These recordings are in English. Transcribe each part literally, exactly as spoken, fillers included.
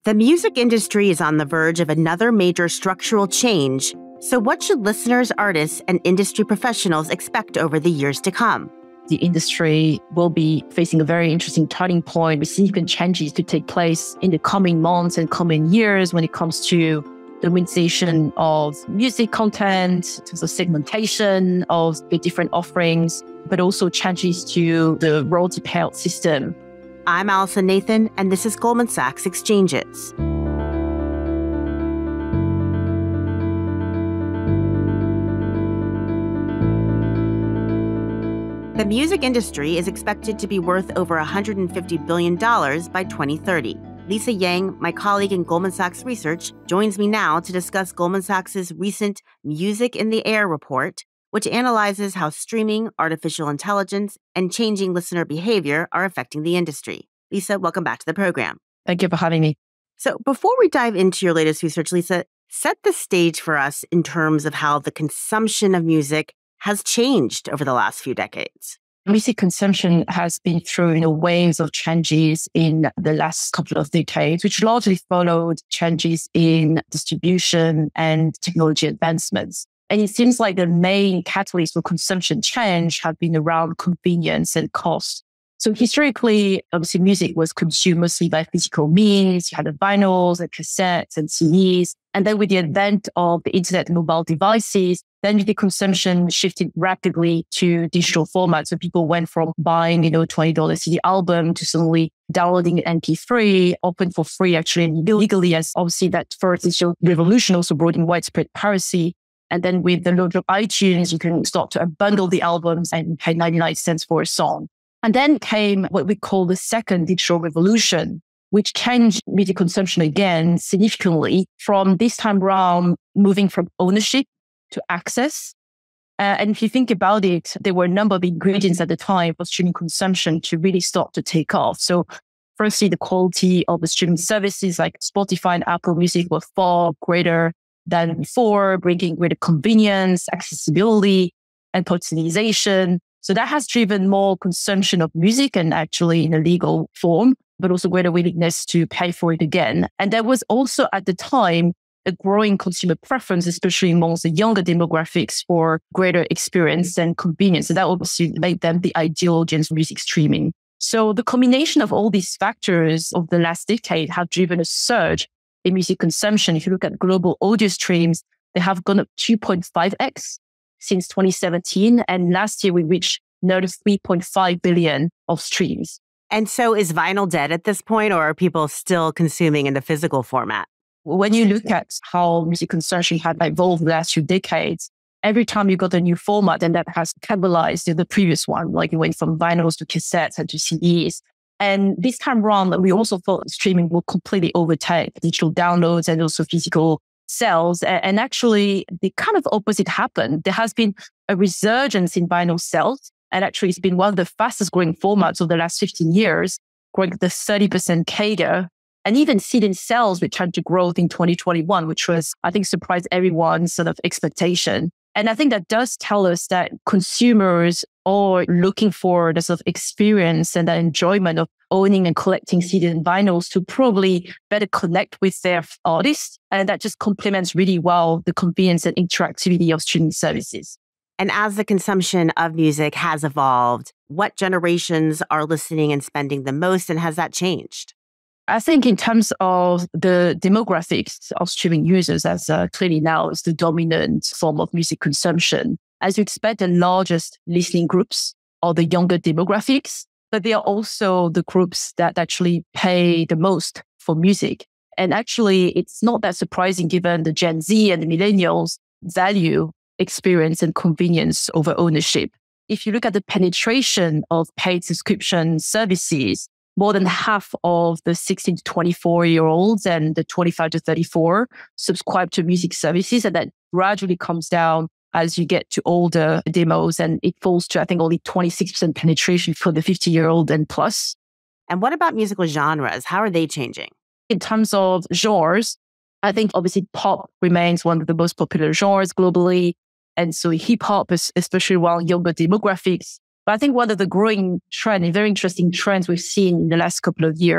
The music industry is on the verge of another major structural change. So what should listeners, artists, and industry professionals expect over the years to come? The industry will be facing a very interesting turning point with significant changes to take place in the coming months and coming years when it comes to the monetization of music content, to the segmentation of the different offerings, but also changes to the royalty payout system. I'm Allison Nathan, and this is Goldman Sachs Exchanges. The music industry is expected to be worth over one hundred fifty billion dollars by twenty thirty. Lisa Yang, my colleague in Goldman Sachs Research, joins me now to discuss Goldman Sachs' recent Music in the Air report, which analyzes how streaming, artificial intelligence, and changing listener behavior are affecting the industry. Lisa, welcome back to the program. Thank you for having me. So before we dive into your latest research, Lisa, set the stage for us in terms of how the consumption of music has changed over the last few decades. Music consumption has been through you know, waves of changes in the last couple of decades, which largely followed changes in distribution and technology advancements. And it seems like the main catalysts for consumption change have been around convenience and cost. So historically, obviously, music was consumed mostly by physical means. You had the vinyls and cassettes and C Ds. And then with the advent of the internet and mobile devices, then music consumption shifted rapidly to digital formats. So people went from buying, you know, twenty dollars C D album to suddenly downloading an M P three, often for free, actually, and illegally, as obviously that first digital revolution also brought in widespread piracy. And then with the launch of iTunes, you can start to unbundle the albums and pay ninety-nine cents for a song. And then came what we call the second digital revolution, which changed music consumption again significantly from this time around moving from ownership to access. Uh, and if you think about it, there were a number of ingredients at the time for streaming consumption to really start to take off. So firstly, the quality of the streaming services like Spotify and Apple Music were far greater than before, bringing greater convenience, accessibility, and personalization. So that has driven more consumption of music and actually in a legal form, but also greater willingness to pay for it again. And there was also at the time a growing consumer preference, especially amongst the younger demographics, for greater experience and convenience. So that obviously made them the ideal audience for music streaming. So the combination of all these factors of the last decade have driven a surge in music consumption. If you look at global audio streams, they have gone up two point five x since twenty seventeen. And last year, we reached nearly three point five billion of streams. And so is vinyl dead at this point, or are people still consuming in the physical format? When you look at how music consumption had evolved the last few decades, every time you got a new format, and that has cannibalized the previous one, like it went from vinyls to cassettes and to C Ds. And this time around, we also thought streaming will completely overtake digital downloads and also physical sales. And actually, the kind of opposite happened. There has been a resurgence in vinyl sales. And actually, it's been one of the fastest growing formats of the last fifteen years, growing the thirty percent C A G R. And even C D sales returned to growth in twenty twenty-one, which was, I think, surprised everyone's sort of expectation. And I think that does tell us that consumers are looking for the sort of experience and the enjoyment of owning and collecting C Ds and vinyls to probably better connect with their artists. And that just complements really well the convenience and interactivity of streaming services. And as the consumption of music has evolved, what generations are listening and spending the most, and has that changed? I think in terms of the demographics of streaming users, as uh, clearly now is the dominant form of music consumption, as you expect, the largest listening groups are the younger demographics, but they are also the groups that actually pay the most for music. And actually, it's not that surprising given the Gen Z and the millennials value experience and convenience over ownership. If you look at the penetration of paid subscription services, more than half of the sixteen to twenty-four year olds and the twenty-five to thirty-four subscribe to music services. And that gradually comes down as you get to older demos. And it falls to, I think, only twenty-six percent penetration for the fifty year old and plus. And what about musical genres? How are they changing? In terms of genres, I think obviously pop remains one of the most popular genres globally. And so hip hop, especially around younger demographics. But I think one of the growing trends, very interesting trends we've seen in the last couple of years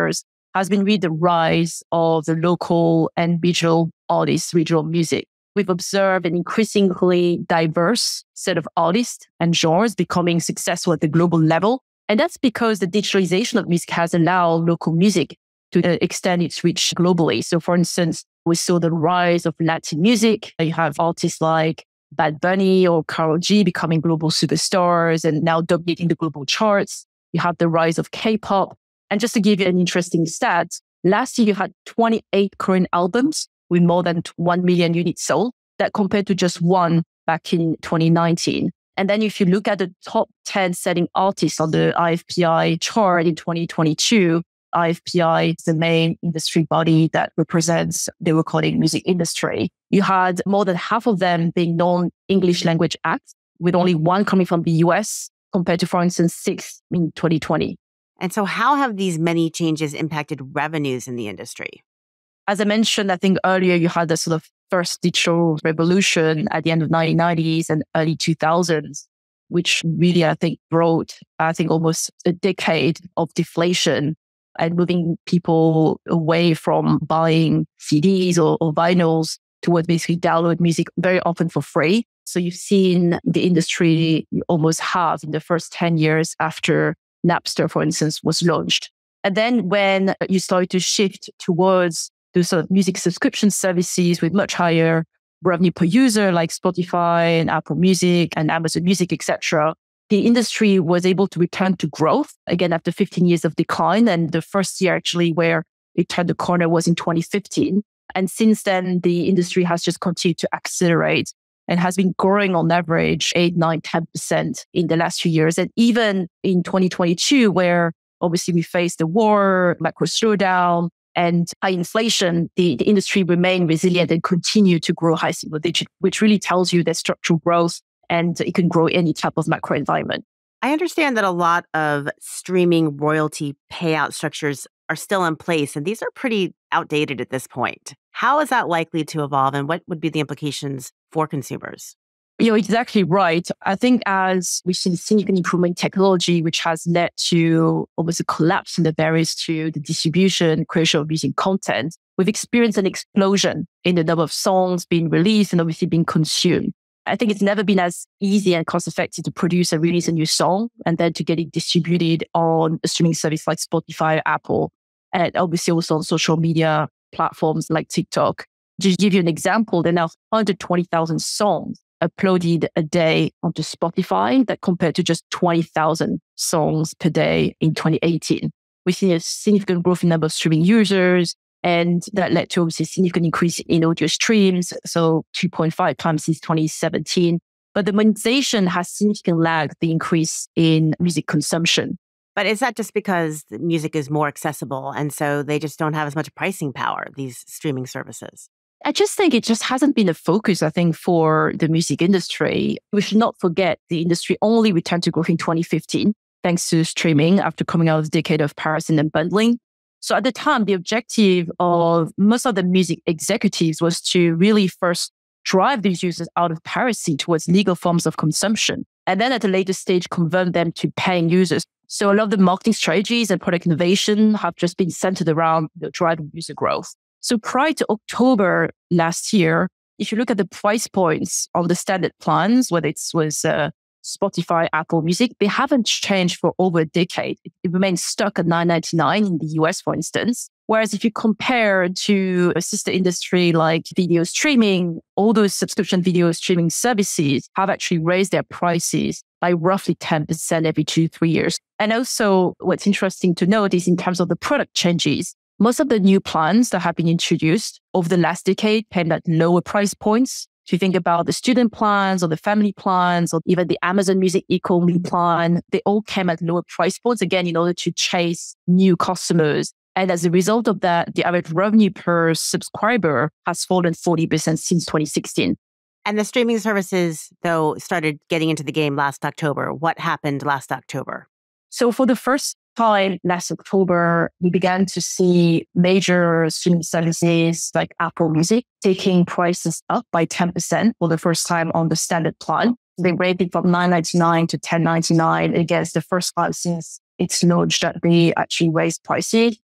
has been really the rise of the local and regional artists, regional music. We've observed an increasingly diverse set of artists and genres becoming successful at the global level. And that's because the digitalization of music has allowed local music to uh, extend its reach globally. So for instance, we saw the rise of Latin music. You have artists like Bad Bunny or Karol G becoming global superstars and now dominating the global charts. You have the rise of K-pop. And just to give you an interesting stat, last year you had twenty-eight Korean albums with more than one million units sold. That compared to just one back in twenty nineteen. And then if you look at the top ten selling artists on the I F P I chart in twenty twenty-two, I F P I is the main industry body that represents the recording music industry. You had more than half of them being non-English language acts, with only one coming from the U S compared to, for instance, six in twenty twenty. And so how have these many changes impacted revenues in the industry? As I mentioned, I think earlier you had the sort of first digital revolution at the end of nineteen nineties and early two thousands, which really, I think, brought, I think, almost a decade of deflation and moving people away from buying C Ds or, or vinyls towards basically download music very often for free. So you've seen the industry almost halve in the first ten years after Napster, for instance, was launched. And then when you started to shift towards the sort of music subscription services with much higher revenue per user, like Spotify and Apple Music and Amazon Music, et cetera, the industry was able to return to growth again after fifteen years of decline. And the first year actually where it turned the corner was in twenty fifteen. And since then, the industry has just continued to accelerate and has been growing on average eight, nine, ten percent in the last few years. And even in twenty twenty-two, where obviously we faced the war, macro slowdown, and high inflation, the, the industry remained resilient and continued to grow high single digit, which really tells you there's structural growth and it can grow any type of macro environment. I understand that a lot of streaming royalty payout structures are still in place, and these are pretty outdated at this point. How is that likely to evolve, and what would be the implications for consumers? You're exactly right. I think as we've seen significant improvement in technology, which has led to almost a collapse in the barriers to the distribution, creation of music content, we've experienced an explosion in the number of songs being released and obviously being consumed. I think it's never been as easy and cost effective to produce and release a new song and then to get it distributed on a streaming service like Spotify, Apple, and obviously also on social media platforms like TikTok. Just to give you an example, there are now one hundred twenty thousand songs uploaded a day onto Spotify that compared to just twenty thousand songs per day in twenty eighteen. We've seen a significant growth in number of streaming users, and that led to obviously a significant increase in audio streams, so two point five times since twenty seventeen. But the monetization has significantly lagged the increase in music consumption. But is that just because the music is more accessible and so they just don't have as much pricing power, these streaming services? I just think it just hasn't been a focus, I think, for the music industry. We should not forget the industry only returned to growth in twenty fifteen, thanks to streaming after coming out of the decade of piracy and bundling. So at the time, the objective of most of the music executives was to really first drive these users out of piracy towards legal forms of consumption, and then at a later stage, convert them to paying users. So a lot of the marketing strategies and product innovation have just been centered around the driving user growth. So prior to October last year, if you look at the price points on the standard plans, whether it was uh, Spotify, Apple Music, they haven't changed for over a decade. It, it remains stuck at nine ninety-nine in the U S, for instance. Whereas if you compare to a sister industry like video streaming, all those subscription video streaming services have actually raised their prices by roughly ten percent every two, three years. And also what's interesting to note is in terms of the product changes, most of the new plans that have been introduced over the last decade came at lower price points. If you think about the student plans or the family plans or even the Amazon Music Eco-Me plan, they all came at lower price points, again, in order to chase new customers. And as a result of that, the average revenue per subscriber has fallen forty percent since twenty sixteen. And the streaming services, though, started getting into the game last October. What happened last October? So for the first time last October, we began to see major streaming services like Apple Music taking prices up by ten percent for the first time on the standard plan. They rated from nine ninety-nine to ten ninety-nine. Again, it's the first time since it's launched that they actually raised prices.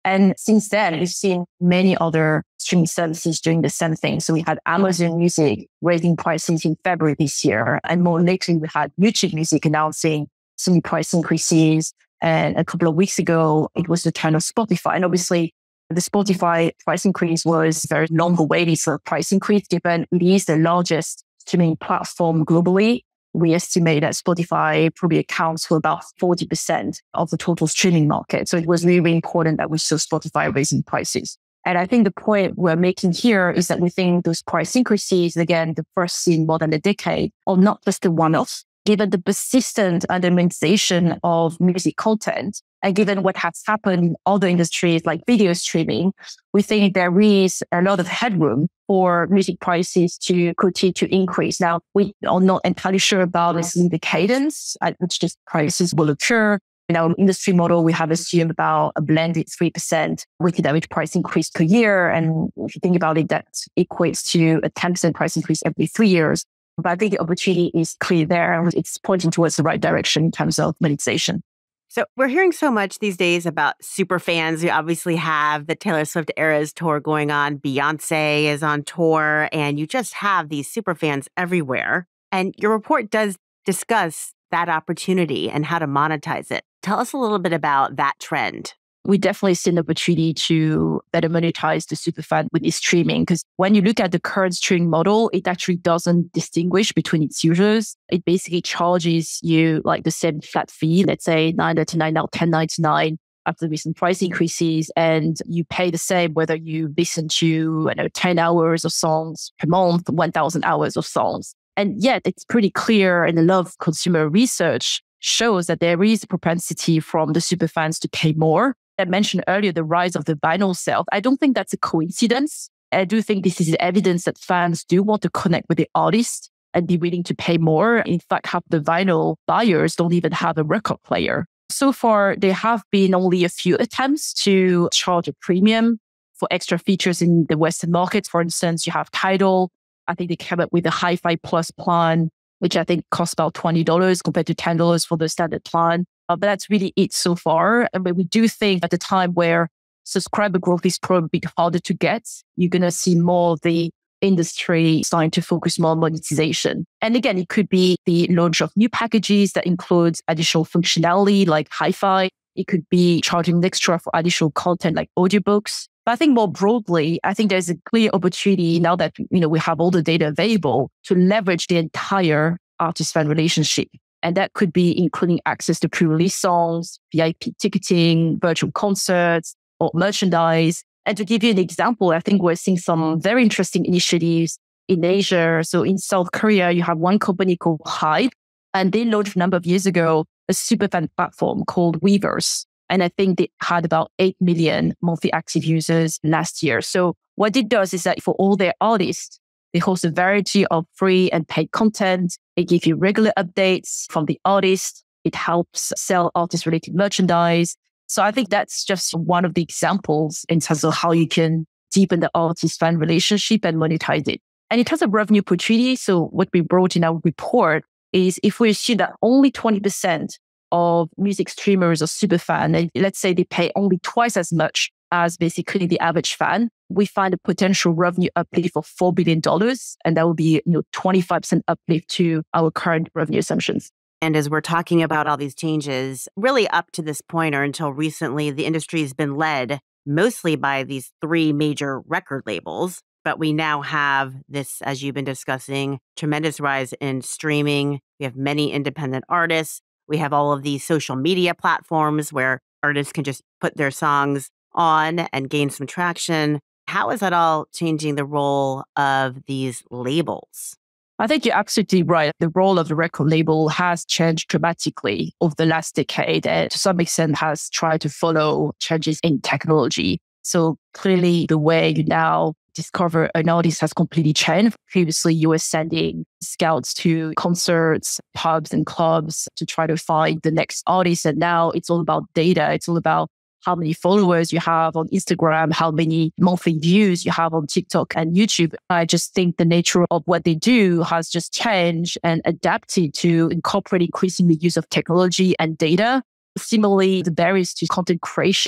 And since then, we've seen many other streaming services doing the same thing. So we had Amazon Music raising prices in February this year. And more lately, we had YouTube Music announcing some price increases. And a couple of weeks ago, it was the turn of Spotify. And obviously, the Spotify price increase was very long awaited for a price increase, given it is the largest streaming platform globally. We estimate that Spotify probably accounts for about forty percent of the total streaming market. So it was really, really important that we saw Spotify raising prices. And I think the point we're making here is that we think those price increases, again, the first in more than a decade, are not just a one-off. Given the persistent undermonetization of music content, and given what has happened in other industries like video streaming, we think there is a lot of headroom for music prices to continue to increase. Now, we are not entirely sure about this the cadence at which these prices will occur. In our industry model, we have assumed about a blended three percent weighted average price increase per year. And if you think about it, that equates to a ten percent price increase every three years. But I think the opportunity is clear there, and it's pointing towards the right direction in terms of monetization. So we're hearing so much these days about super fans. We obviously have the Taylor Swift Eras tour going on. Beyonce is on tour, and you just have these super fans everywhere. And your report does discuss that opportunity and how to monetize it. Tell us a little bit about that trend. We definitely see an opportunity to better monetize the superfan with its streaming, because when you look at the current streaming model, it actually doesn't distinguish between its users. It basically charges you like the same flat fee, let's say nine ninety-nine now ten ninety-nine after the recent price increases, and you pay the same whether you listen to I know, ten hours of songs per month, one thousand hours of songs. And yet it's pretty clear, and a lot of consumer research shows that there is a propensity from the superfans to pay more. I mentioned earlier the rise of the vinyl sales. I don't think that's a coincidence. I do think this is evidence that fans do want to connect with the artist and be willing to pay more. In fact, half the vinyl buyers don't even have a record player. So far, there have been only a few attempts to charge a premium for extra features in the Western markets. For instance, you have Tidal. I think they came up with a Hi-Fi Plus plan, which I think costs about twenty dollars compared to ten dollars for the standard plan. Uh, but that's really it so far. And but we do think at the time where subscriber growth is probably harder to get, you're going to see more of the industry starting to focus more on monetization. And again, it could be the launch of new packages that includes additional functionality like hi-fi. It could be charging extra for additional content like audiobooks. But I think more broadly, I think there's a clear opportunity now that you know we have all the data available to leverage the entire artist-fan relationship. And that could be including access to pre-release songs, V I P ticketing, virtual concerts, or merchandise. And to give you an example, I think we're seeing some very interesting initiatives in Asia. So in South Korea, you have one company called Hype, and they launched a number of years ago a superfan platform called Weverse. And I think they had about eight million monthly active users last year. So what it does is that for all their artists, they host a variety of free and paid content. It gives you regular updates from the artist. It helps sell artist-related merchandise. So I think that's just one of the examples in terms of how you can deepen the artist-fan relationship and monetize it. And in terms of revenue opportunity, so what we brought in our report is if we assume that only twenty percent of music streamers are superfan, and let's say they pay only twice as much as basically the average fan, we find a potential revenue uplift of four billion dollars. And that will be you know, twenty-five percent uplift to our current revenue assumptions. And as we're talking about all these changes, really up to this point or until recently, the industry has been led mostly by these three major record labels. But we now have this, as you've been discussing, tremendous rise in streaming. We have many independent artists. We have all of these social media platforms where artists can just put their songs on and gain some traction. How is that all changing the role of these labels? I think you're absolutely right. The role of the record label has changed dramatically over the last decade, and to some extent has tried to follow changes in technology. So clearly the way you now discover an artist has completely changed. Previously, you were sending scouts to concerts, pubs and clubs to try to find the next artist. And now it's all about data. It's all about how many followers you have on Instagram, how many monthly views you have on TikTok and YouTube. I just think the nature of what they do has just changed and adapted to incorporate increasing the use of technology and data. Similarly, the barriers to content creation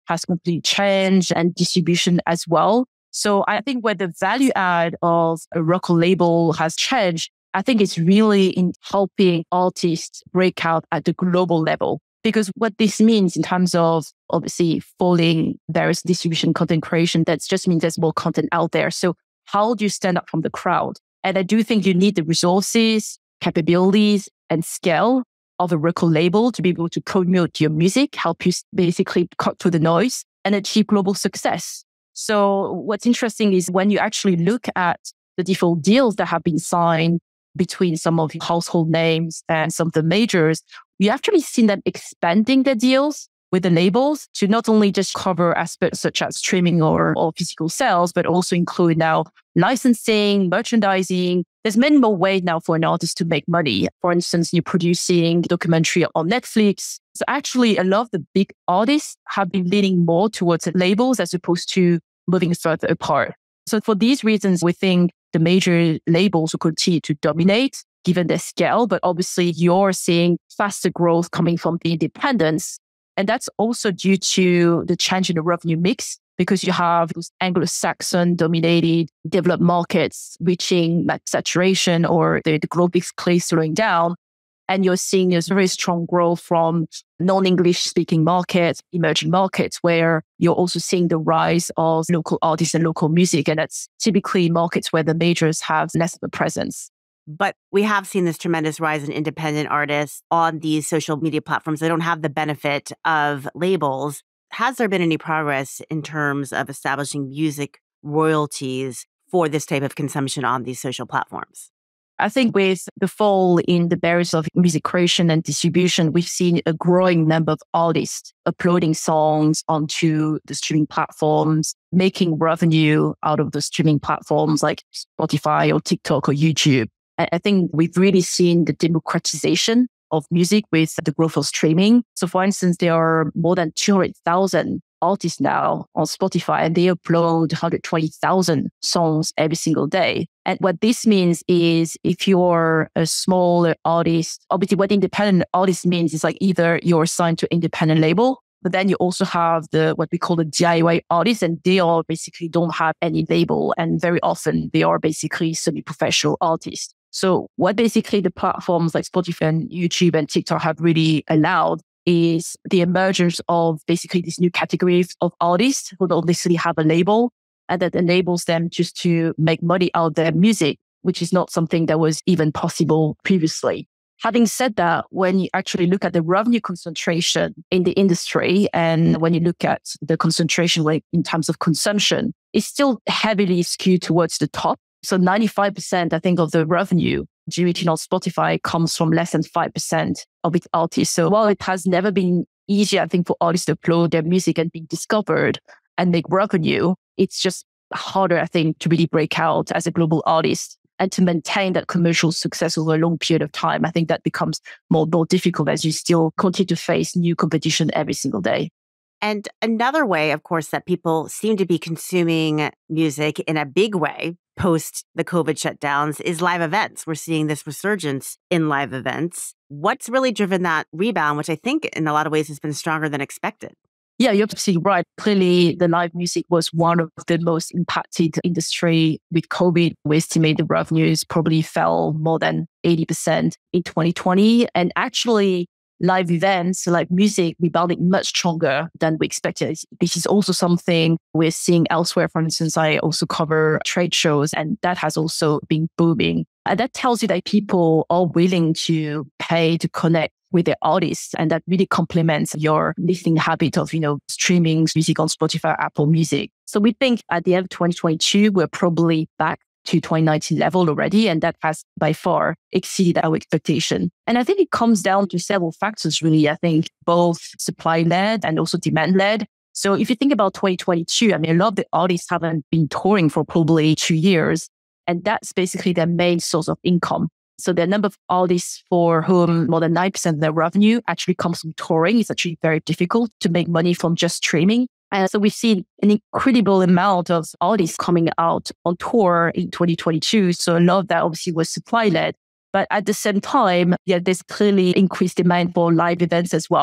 has completely changed and distribution as well. So I think where the value add of a record label has changed, I think it's really in helping artists break out at the global level. Because what this means in terms of obviously following various distribution content creation, that just means there's more content out there. So how do you stand up from the crowd? And I do think you need the resources, capabilities, and scale of a record label to be able to promote your music, help you basically cut through the noise and achieve global success. So what's interesting is when you actually look at the default deals that have been signed between some of the household names and some of the majors, we actually seen them expanding their deals with the labels to not only just cover aspects such as streaming or, or physical sales, but also include now licensing, merchandising. There's many more ways now for an artist to make money. For instance, you're producing a documentary on Netflix. So actually, a lot of the big artists have been leaning more towards labels as opposed to moving further apart. So for these reasons, we think the major labels will continue to dominate given their scale, but obviously you're seeing faster growth coming from the independents. And that's also due to the change in the revenue mix because you have those Anglo-Saxon dominated developed markets reaching like saturation or the, the growth is clearly slowing down. And you're seeing this very strong growth from non-English speaking markets, emerging markets, where you're also seeing the rise of local artists and local music. And that's typically markets where the majors have less of a presence. But we have seen this tremendous rise in independent artists on these social media platforms. They don't have the benefit of labels. Has there been any progress in terms of establishing music royalties for this type of consumption on these social platforms? I think with the fall in the barriers of music creation and distribution, we've seen a growing number of artists uploading songs onto the streaming platforms, making revenue out of the streaming platforms like Spotify or TikTok or YouTube. I think we've really seen the democratization of music with the growth of streaming. So for instance, there are more than two hundred thousand artists now on Spotify and they upload one hundred twenty thousand songs every single day. And what this means is if you're a smaller artist, obviously what independent artist means is like either you're signed to independent label, but then you also have the what we call the D I Y artists, and they all basically don't have any label. And very often they are basically semi-professional artists. So what basically the platforms like Spotify and YouTube and TikTok have really allowed is the emergence of basically this new category of artists who don't necessarily have a label, and that enables them just to make money out of their music, which is not something that was even possible previously. Having said that, when you actually look at the revenue concentration in the industry, and when you look at the concentration rate in terms of consumption, it's still heavily skewed towards the top. So ninety-five percent, I think, of the revenue generated on Spotify comes from less than five percent of its artists. So while it has never been easier, I think, for artists to upload their music and be discovered and make revenue, it's just harder, I think, to really break out as a global artist and to maintain that commercial success over a long period of time. I think that becomes more and more difficult as you still continue to face new competition every single day. And another way, of course, that people seem to be consuming music in a big way post the COVID shutdowns is live events. We're seeing this resurgence in live events. What's really driven that rebound, which I think in a lot of ways has been stronger than expected? Yeah, you're absolutely right. Clearly, the live music was one of the most impacted industry with COVID. We estimate the revenues probably fell more than eighty percent in twenty twenty. And actually, live events, like music, rebounded much stronger than we expected. This is also something we're seeing elsewhere. For instance, I also cover trade shows, and that has also been booming. And that tells you that people are willing to pay to connect with their artists. And that really complements your listening habit of, you know, streaming music on Spotify, Apple Music. So we think at the end of twenty twenty-two, we're probably back to twenty nineteen level already. And that has by far exceeded our expectation. And I think it comes down to several factors, really. I think both supply-led and also demand-led. So if you think about twenty twenty-two, I mean, a lot of the artists haven't been touring for probably two years. And that's basically their main source of income. So the number of artists for whom more than nine percent of their revenue actually comes from touring. It's actually very difficult to make money from just streaming. And so we've seen an incredible amount of artists coming out on tour in twenty twenty-two. So a lot of that obviously was supply-led. But at the same time, yeah, there's clearly increased demand for live events as well.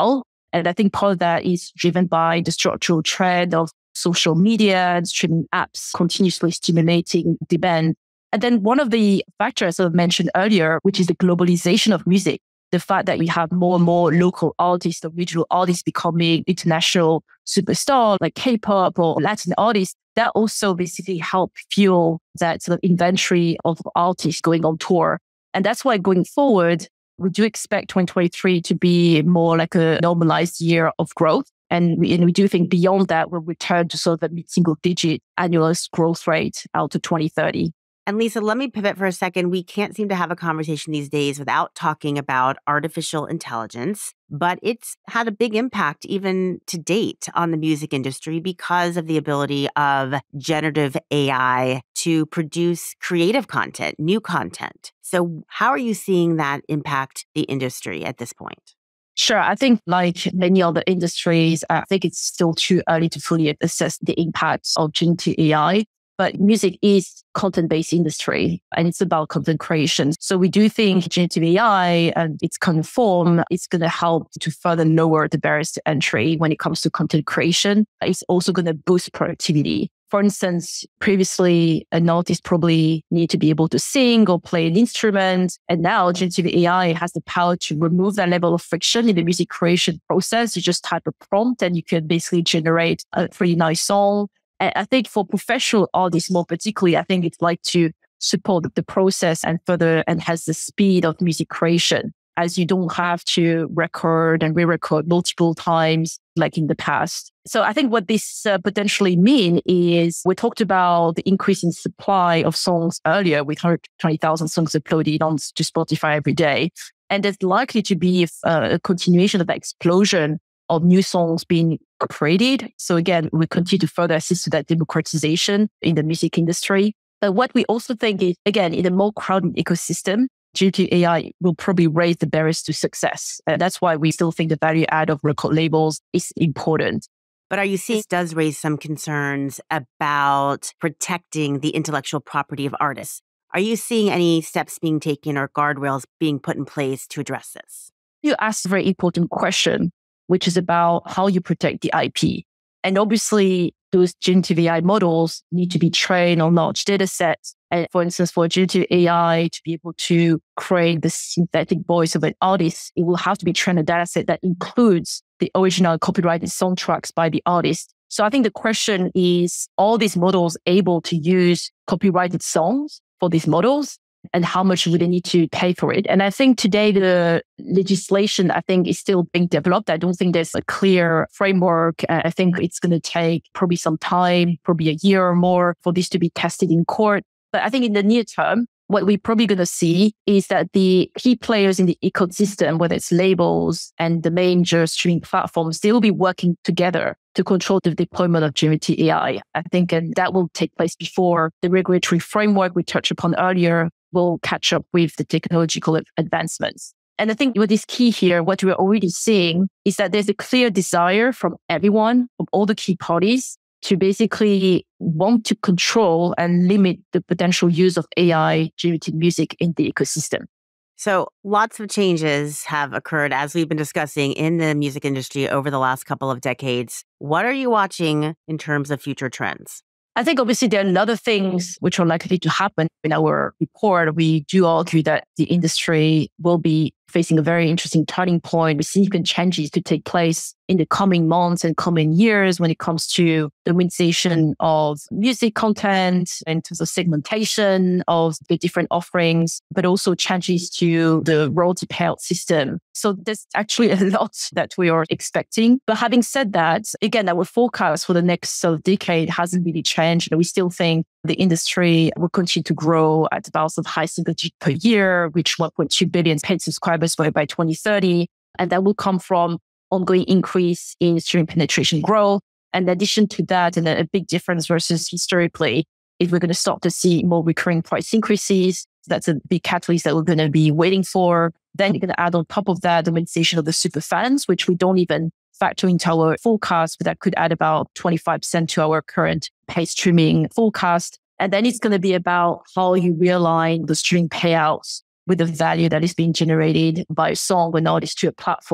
And I think part of that is driven by the structural trend of social media and streaming apps continuously stimulating demand. And then one of the factors I mentioned earlier, which is the globalization of music, the fact that we have more and more local artists or regional artists becoming international superstars like K-pop or Latin artists, that also basically help fuel that sort of inventory of artists going on tour. And that's why going forward, we do expect twenty twenty-three to be more like a normalized year of growth. And we, and we do think beyond that, we'll return to sort of a mid-single digit annual growth rate out to twenty thirty. And Lisa, let me pivot for a second. We can't seem to have a conversation these days without talking about artificial intelligence, but it's had a big impact even to date on the music industry because of the ability of generative A I to produce creative content, new content. So how are you seeing that impact the industry at this point? Sure. I think like many other industries, I think it's still too early to fully assess the impacts of generative A I. But music is content-based industry and it's about content creation. So we do think generative A I and its kind of form is going to help to further lower the barriers to entry when it comes to content creation. It's also going to boost productivity. For instance, previously an artist probably need to be able to sing or play an instrument. And now generative A I has the power to remove that level of friction in the music creation process. You just type a prompt and you can basically generate a pretty nice song. I think for professional artists more particularly, I think it's like to support the process and further enhance the speed of music creation, as you don't have to record and re-record multiple times like in the past. So I think what this uh, potentially mean is we talked about the increase in supply of songs earlier with one hundred twenty thousand songs uploaded on to Spotify every day. And there's likely to be uh, a continuation of that explosion of new songs being created. So again, we continue to further assist to that democratization in the music industry. But what we also think is, again, in a more crowded ecosystem, generative A I will probably raise the barriers to success. And that's why we still think the value add of record labels is important. But are you seeing this does raise some concerns about protecting the intellectual property of artists? Are you seeing any steps being taken or guardrails being put in place to address this? You asked a very important question, which is about how you protect the I P. And obviously, those generative A I models need to be trained on large data sets. And for instance, for generative A I to be able to create the synthetic voice of an artist, it will have to be trained on a data set that includes the original copyrighted soundtracks by the artist. So I think the question is, are these models able to use copyrighted songs for these models? And how much would they need to pay for it? And I think today the legislation, I think, is still being developed. I don't think there's a clear framework. I think it's going to take probably some time, probably a year or more for this to be tested in court. But I think in the near term, what we're probably going to see is that the key players in the ecosystem, whether it's labels and the major streaming platforms, they will be working together to control the deployment of generative A I. I think and that will take place before the regulatory framework we touched upon earlier will catch up with the technological advancements. And I think what is key here, what we're already seeing, is that there's a clear desire from everyone, from all the key parties, to basically want to control and limit the potential use of A I generated music in the ecosystem. So lots of changes have occurred, as we've been discussing, in the music industry over the last couple of decades. What are you watching in terms of future trends? I think obviously there are a lot of things which are likely to happen. In our report, we do argue that the industry will be facing a very interesting turning point with significant changes to take place in the coming months and coming years when it comes to the monetization of music content, in terms of segmentation of the different offerings, but also changes to the royalty payout system. So there's actually a lot that we are expecting. But having said that, again, our forecast for the next sort of decade hasn't really changed. We still think the industry will continue to grow at about sort of high single digit per year, reach one point two billion paid subscribers by, by twenty thirty. And that will come from ongoing increase in streaming penetration growth. And in addition to that, and a big difference versus historically, is we're going to start to see more recurring price increases. That's a big catalyst that we're going to be waiting for. Then you're going to add on top of that the monetization of the super fans, which we don't even factor into our forecast, but that could add about twenty-five percent to our current paid streaming forecast. And then it's going to be about how you realign the streaming payouts with the value that is being generated by a song or an artist to a platform.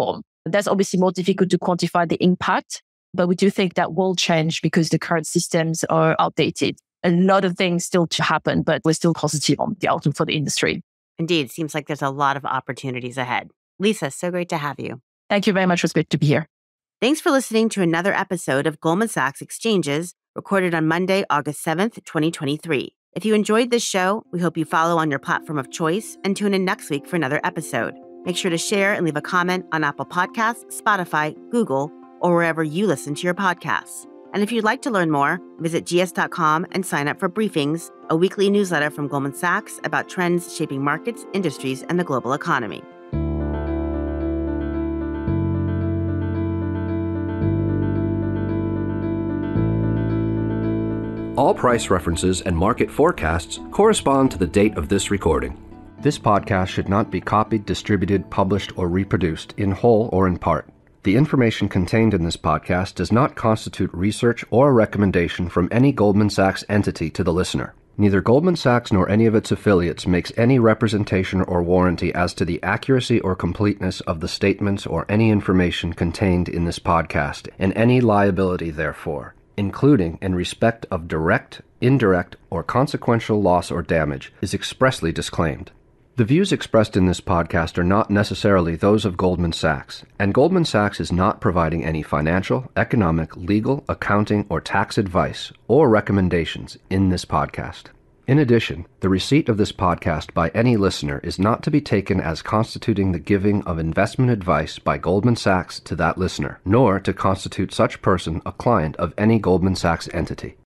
That's obviously more difficult to quantify the impact, but we do think that will change because the current systems are outdated. A lot of things still to happen, but we're still positive on the outlook for the industry. Indeed, seems like there's a lot of opportunities ahead. Lisa, so great to have you. Thank you very much. It was great to be here. Thanks for listening to another episode of Goldman Sachs Exchanges, recorded on Monday, August seventh, twenty twenty-three. If you enjoyed this show, we hope you follow on your platform of choice and tune in next week for another episode. Make sure to share and leave a comment on Apple Podcasts, Spotify, Google, or wherever you listen to your podcasts. And if you'd like to learn more, visit G S dot com and sign up for Briefings, a weekly newsletter from Goldman Sachs about trends shaping markets, industries, and the global economy. All price references and market forecasts correspond to the date of this recording. This podcast should not be copied, distributed, published, or reproduced in whole or in part. The information contained in this podcast does not constitute research or a recommendation from any Goldman Sachs entity to the listener. Neither Goldman Sachs nor any of its affiliates makes any representation or warranty as to the accuracy or completeness of the statements or any information contained in this podcast, and any liability therefor, including in respect of direct, indirect, or consequential loss or damage, is expressly disclaimed. The views expressed in this podcast are not necessarily those of Goldman Sachs, and Goldman Sachs is not providing any financial, economic, legal, accounting, or tax advice or recommendations in this podcast. In addition, the receipt of this podcast by any listener is not to be taken as constituting the giving of investment advice by Goldman Sachs to that listener, nor to constitute such person a client of any Goldman Sachs entity.